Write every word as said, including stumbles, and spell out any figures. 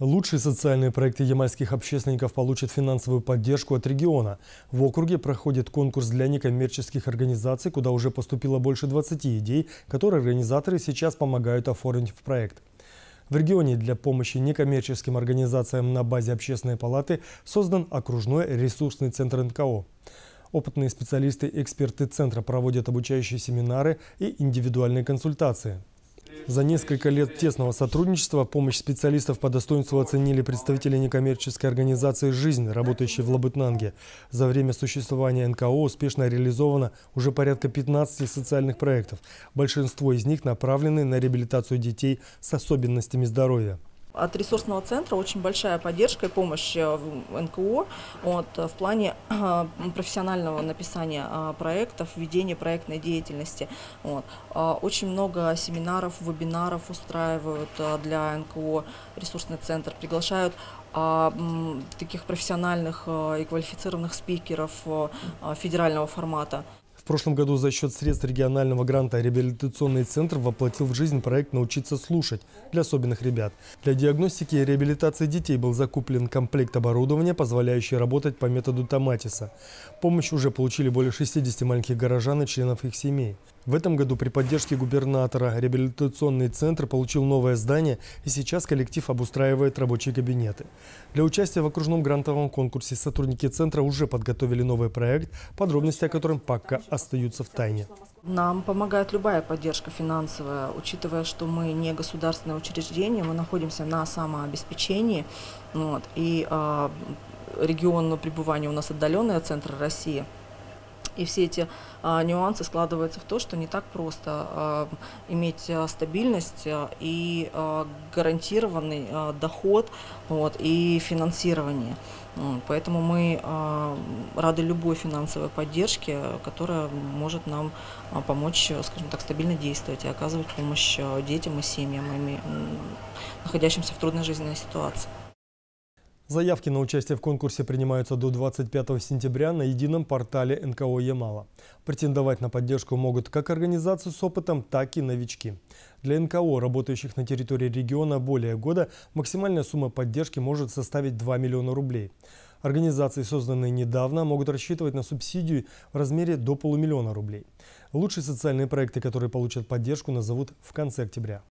Лучшие социальные проекты ямальских общественников получат финансовую поддержку от региона. В округе проходит конкурс для некоммерческих организаций, куда уже поступило больше двадцати идей, которые организаторы сейчас помогают оформить в проект. В регионе для помощи некоммерческим организациям на базе общественной палаты создан окружной ресурсный центр эн ка о. Опытные специалисты и эксперты центра проводят обучающие семинары и индивидуальные консультации. За несколько лет тесного сотрудничества помощь специалистов по достоинству оценили представители некоммерческой организации «Жизнь», работающей в Лабытнанге. За время существования эн ка о успешно реализовано уже порядка пятнадцати социальных проектов. Большинство из них направлены на реабилитацию детей с особенностями здоровья. От ресурсного центра очень большая поддержка и помощь в эн ка о вот, в плане профессионального написания проектов, ведения проектной деятельности. Вот. Очень много семинаров, вебинаров устраивают для эн ка о ресурсный центр, приглашают таких профессиональных и квалифицированных спикеров федерального формата. В прошлом году за счет средств регионального гранта реабилитационный центр воплотил в жизнь проект «Научиться слушать» для особенных ребят. Для диагностики и реабилитации детей был закуплен комплект оборудования, позволяющий работать по методу Томатиса. Помощь уже получили более шестидесяти маленьких горожан и членов их семей. В этом году при поддержке губернатора реабилитационный центр получил новое здание, и сейчас коллектив обустраивает рабочие кабинеты. Для участия в окружном грантовом конкурсе сотрудники центра уже подготовили новый проект, подробности о котором пока остаются в тайне. Нам помогает любая поддержка финансовая, учитывая, что мы не государственное учреждение, мы находимся на самообеспечении, вот, и э, регион пребывания у нас отдаленный от центра России. И все эти а, нюансы складываются в то, что не так просто а, иметь а, стабильность а, и а, гарантированный а, доход вот, и финансирование. Вот, поэтому мы а, рады любой финансовой поддержке, которая может нам а, помочь, скажем так, стабильно действовать и оказывать помощь а, детям и семьям, находящимся в трудной жизненной ситуации. Заявки на участие в конкурсе принимаются до двадцать пятого сентября на едином портале эн ка о Ямала. Претендовать на поддержку могут как организации с опытом, так и новички. Для эн ка о, работающих на территории региона более года, максимальная сумма поддержки может составить два миллиона рублей. Организации, созданные недавно, могут рассчитывать на субсидию в размере до полумиллиона рублей. Лучшие социальные проекты, которые получат поддержку, назовут в конце октября.